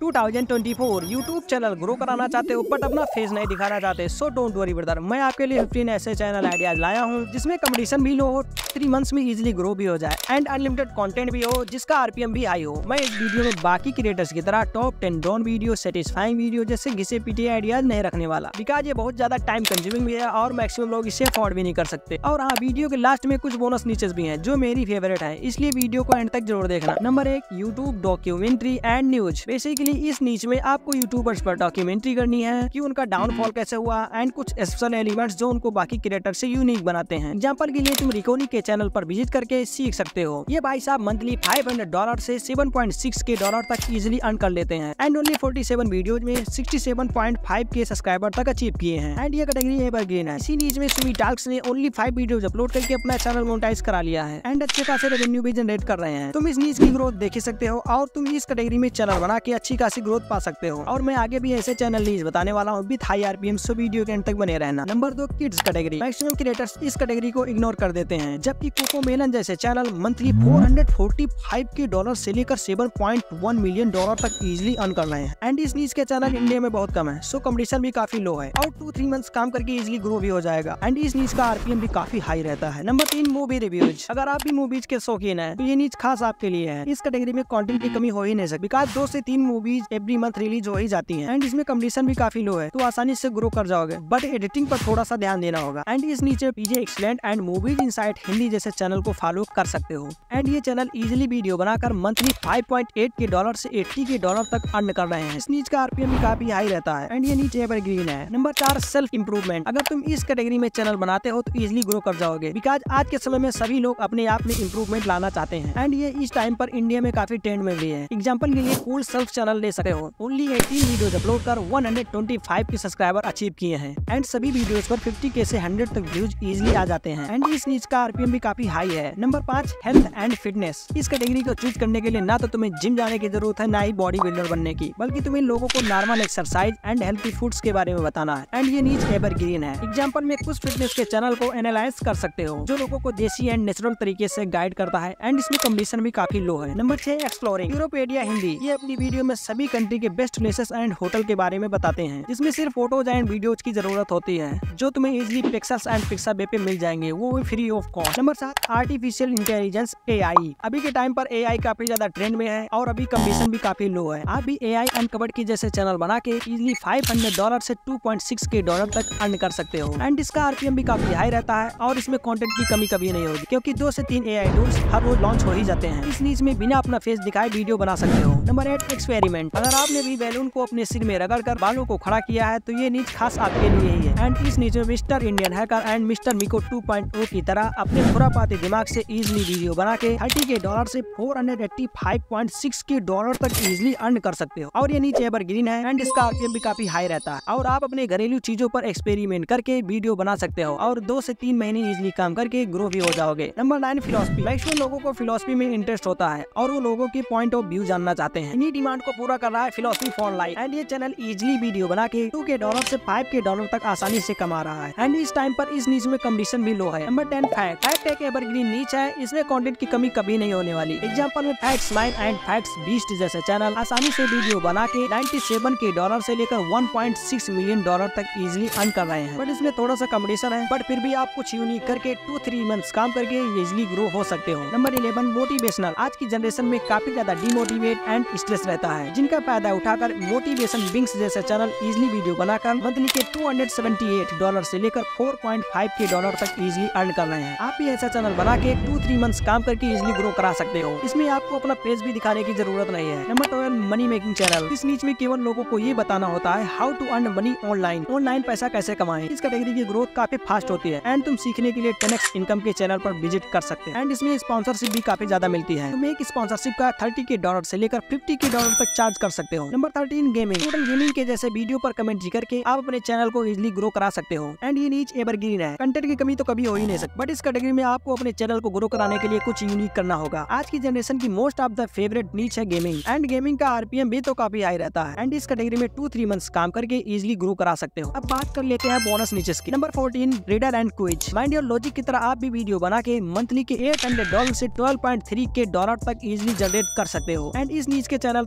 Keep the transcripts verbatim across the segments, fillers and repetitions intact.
To thousand twenty four YouTube channel grow कराना चाहते हो बट अपना फेस नहीं दिखाना चाहते, सो डोंट वरी ब्रदर, मैं आपके लिए फिफ्टीन ऐसे चैनल आइडियाज लाया हूँ जिसमें कंपटीशन भी लो हो, थ्री मंथ्स में इजीली ग्रो भी हो जाए एंड अनलिमिटेड कंटेंट भी हो जिसका आरपीएम भी हाई हो। मैं इस वीडियो में बाकी क्रिएटर्स की तरह top ten drone video, satisfying video जैसे घिसे पीटे आइडियाज नहीं रखने वाला, बिकॉज ये बहुत ज्यादा टाइम कंज्यूमिंग भी है और मैक्सिमम लोग इसे अफोर्ड भी नहीं कर सकते। और हाँ, वीडियो के लास्ट में कुछ बोनस नीचेस भी हैं जो मेरी फेवरेट है, इसलिए वीडियो को एंड तक जरूर देखना। नंबर एक, YouTube documentary and news. Basically इस नीच में आपको यूट्यूबर्स पर डॉक्यूमेंट्री करनी है कि उनका डाउनफॉल कैसे हुआ एंड कुछ स्पेशल एलिमेंट्स जो उनको बाकी क्रिएटर से यूनिक बनाते हैं। एग्जांपल के लिए तुम रिकोनी के चैनल पर विजिट करके सीख सकते हो। ये भाई साहब मंथली फाइव हंड्रेड डॉलर से seven point six K dollar तक इजीली अर्न कर लेते हैं and only forty seven videos में sixty seven point five K subscriber तक अचीव किए हैं एंड ये कैटेगरी एवरग्रीन है। इसी नीच में सुमी टास्क ने ओनली फाइव वीडियोज अपलोड करके अपना चैनल मोनेटाइज करा लिया है एंड अच्छे खासे रेवेन्यू भी जनरेट कर रहे हैं। तुम इस नीच की ग्रोथ देख सकते हो और तुम इस कैटेगरी में चैनल बना के अच्छी खासी ग्रोथ पा सकते हो। और मैं आगे भी ऐसे चैनल नीच बताने वाला हूँ with high RPM, so video के एंड तक बने रहना। नंबर दो, किड्स कैटेगरी। मैक्सिमम क्रिएटर्स इस कैटेगरी को इग्नोर कर देते हैं, जबकि कोको मेलन जैसे channel monthly four hundred forty five K dollar से लेकर seven point one million dollar तक इजीली अर्न कर रहे हैं एंड इस नीच के चैनल इंडिया में बहुत कम है, सो कंपटीशन भी काफी लो है और टू थ्री मंथ्स काम करके इजीली ग्रो भी हो जाएगा एंड इस नीच का आरपीएम भी काफी हाई रहता है। नंबर तीन, मूवी रिव्यूज। अगर आप भी मूवीज के शौकीन है तो ये नीच खास आपके लिए है। इस कैटेगरी में कंटेंट की कमी हो ही नहीं सकती, बिकॉज दो से तीन मूवीज एवरी मंथ रिलीज हो ही जाती हैं एंड इसमें कंपटीशन भी काफी लो है, तो आसानी से ग्रो कर जाओगे, बट एडिटिंग पर थोड़ा सा ध्यान देना होगा। एंड इस niche PJ excellent and movies insight Hindi जैसे चैनल को फॉलो कर सकते हो एंड ये चैनल इजीली वीडियो बनाकर monthly five point eight K dollar से अस्सी के डॉलर तक अर्न कर रहे हैं। इस नीच का आरपीएम भी काफी हाई रहता है एंड ये नीचे एवरग्रीन है। नंबर चार, सेल्फ इंप्रूवमेंट। अगर तुम इस कैटेगरी में चैनल बनाते हो तो इजीली ग्रो कर जाओगे, बिकॉज आज के समय में सभी लोग अपने आप में इंप्रूवमेंट लाना चाहते हैं एंड ये इस टाइम पर इंडिया में काफी ट्रेंड में भी है। एग्जाम्पल के लिए कूल सेल्फ चैनल ले सकते हो, ओनली एटीन वीडियोज अपलोड कर one hundred twenty five K subscriber achieve किए हैं एंड सभी वीडियोस पर फिफ्टी के से हंड्रेड तक व्यूज इजीली आ जाते हैं एंड इस नीच का आरपीएम भी काफी हाई है। नंबर पाँच, हेल्थ एंड फिटनेस। इस कैटेगरी को चूज करने के लिए ना तो तुम्हें जिम जाने की जरूरत है, ना ही बॉडी बिल्डर बनने की, बल्कि तुम्हें लोगों को normal exercise and healthy foods के बारे में बताना है एंड ये नीच एवरग्रीन है। एग्जाम्पल में कुछ फिटनेस के चैनल को एनालाइज कर सकते हो जो लोगों को देसी एंड नेचुरल तरीके से गाइड करता है एंड इसमें कंपटीशन भी काफी लो है। नंबर छह, एक्सप्लोरिंग। यूरोपेडिया हिंदी। ये अपनी वीडियो में सभी कंट्री के बेस्ट प्लेसेस एंड होटल के बारे में बताते हैं, जिसमें सिर्फ फोटोज एंड वीडियोज की जरूरत होती है जो तुम्हें इजीली पिक्सेल्स एंड पिक्साबे पे मिल जाएंगे, वो भी फ्री ऑफ कॉस्ट। नंबर सात, आर्टिफिशियल इंटेलिजेंस एआई। अभी के टाइम पर एआई काफी ज्यादा ट्रेंड में है और अभी कंपटीशन भी काफी लो है। आप भी एआई अनकवर्ड की जैसे चैनल बना के इजीली फाइव हंड्रेड डॉलर से two point six K dollar तक अर्न कर सकते हो एंड इसका आरपीएम भी काफी हाई रहता है और इसमें कंटेंट की कमी कभी नहीं होगी, क्योंकि दो से तीन एआई टूल्स हर रोज लॉन्च हो ही जाते हैं। इस नीच में बिना अपना फेस दिखाए वीडियो बना सकते हो। Number eight, experiment. अगर आपने भी बैलून को अपने सिर में रगड़ कर बालों को खड़ा किया है तो ये नीच खास आपके लिए ही है एंड इस नीच में mister Indian hacker and mister Miko two point O की तरह अपने खुरापाती दिमाग से इजीली वीडियो बना के थर्टी के डॉलर से four hundred eighty five point six K dollar तक इजीली अर्न कर सकते हो और ये नीचे एवरग्रीन है एंड इसका आरपीएम भी काफी हाई रहता है और आप अपने घरेलू चीजों पर एक्सपेरिमेंट करके वीडियो बना सकते हो और दो से तीन महीने इजीली काम करके ग्रो भी हो जाओगे। Number nine, philosophy. मैक्सिमम लोगों को फिलोसफी में इंटरेस्ट होता है और वो लोगों के पॉइंट ऑफ व्यू जानना चाहते हैं। इन्हीं डिमांड को पूरा कर रहा है फिलोसफी फॉर लाइफ एंड ये चैनल इजीली वीडियो बना के टू के डॉलर से फाइव के डॉलर तक आसानी से कमा रहा है एंड इस टाइम पर इस नीच में कंपटीशन भी लो है। Number ten, fact. फैक्ट एक एवरग्रीन नीच है, इसमें कंटेंट की कमी कभी नहीं होने वाली। एग्जांपल में facts nine and facts beast जैसे चैनल आसानी से वीडियो बना के नाइन्टी सेवन के डॉलर से लेकर one point six million dollar तक इजीली अर्न कर रहे हैं, बट इसमें थोड़ा सा कंपटीशन है, बट फिर भी आप कुछ यूनिक करके टू थ्री मंथ्स काम करके इजीली ग्रो हो सकते हो। Number eleven, motivational. आज की जनरेशन में काफी ज्यादा डिमोटिवेट एंड स्ट्रेस रहता है, जिनका फायदा उठाकर मोटिवेशन बिंग्स जैसे चैनल इजीली वीडियो बनाकर मंथली के two hundred seventy eight dollar से लेकर four point five K dollar तक इजीली अर्न कर रहे हैं। आप भी ऐसा चैनल बना के टू थ्री मंथ्स काम करके इजीली ग्रो करा सकते हो। इसमें आपको अपना पेज भी दिखाने की जरूरत नहीं है। Number twelve, money making channel. इस नीच में केवल लोगों को ये बताना होता है how to earn money online, online पैसा कैसे कमाएं। इस कैटेगरी की ग्रोथ काफी फास्ट होती है एंड तुम सीखने के लिए टेन एक्स इनकम के चैनल पर विजिट कर सकते हैं एंड इसमें स्पॉन्सरशिप भी काफी ज्यादा मिलती है। तुम एक स्पॉन्सरशिप का थर्टी के डॉलर से लेकर फिफ्टी के डॉलर तक चार्ज कर सकते हो। Number thirteen, gaming. Total gaming के जैसे वीडियो पर कमेंट जी करके आप अपने चैनल को इजीली ग्रो करा सकते हो एंड ये नीच एवरग्रीन है। कंटेंट की कमी तो कभी हो ही नहीं सकती, बट इस कैटेगरी में आपको अपने चैनल को ग्रो कराने के लिए कुछ यूनिक करना होगा। आज की जनरेशन की most of the favourite niche है गेमिंग एंड गेमिंग का आरपीएम भी तो काफी हाई रहता है एंड इस कैटेगरी में टू थ्री मंथ्स काम करके इजीली ग्रो करा सकते हो। अब बात कर लेते हैं बोनस नीचेस की। Number fourteen, reader and quiz. Mind your logic की तरह आप भी वीडियो बना के मंथली के एट हंड्रेड डॉलर से twelve point three K dollar तक इजीली जनरेट कर सकते हो एंड इस नीच के चैनल तो इंडिया में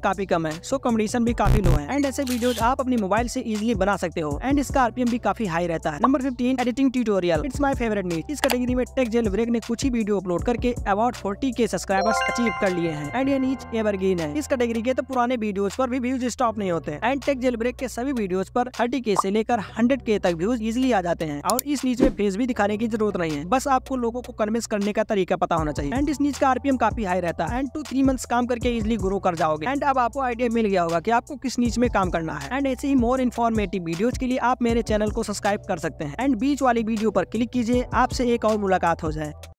काफी कम है, सो कंपटीशन भी काफी लो है एंड ऐसे वीडियोस आप अपनी मोबाइल से इजीली बना सकते हो एंड इसका आरपीएम भी काफी हाई रहता है। Number fifteen, editing tutorial. It's my favourite need. इस कैटेगरी में टेक जेल ब्रेक ने कुछ ही वीडियो अपलोड करके about forty K subscribers achieve कर लिए हैं एंड ये नीच एवरग्रीन है। इस कैटेगरी के तो पुराने वीडियोस पर भी व्यूज स्टॉप नहीं होते एंड टेक जेल ब्रेक के सभी वीडियोस पर थर्टी के से लेकर हंड्रेड के तक व्यूज इजीली आ जाते हैं और इस नीच में फेस भी दिखाने की जरूरत नहीं है, बस आपको लोगों को कन्विंस करने का तरीका पता होना चाहिए एंड इस नीच का आरपीएम काफी हाई रहता है एंड टू थ्री मंथ्स काम करके इजिली ग्रो कर जाओगे एंड अब आपको आइडिया मिल गया होगा कि आपको किस नीच में काम करना है एंड ऐसे ही मोर इन्फॉर्मेटिव वीडियोस के लिए आप मेरे चैनल को सब्सक्राइब कर सकते हैं एंड बीच वाली वीडियो पर क्लिक कीजिए, आपसे एक और मुलाकात हो जाए।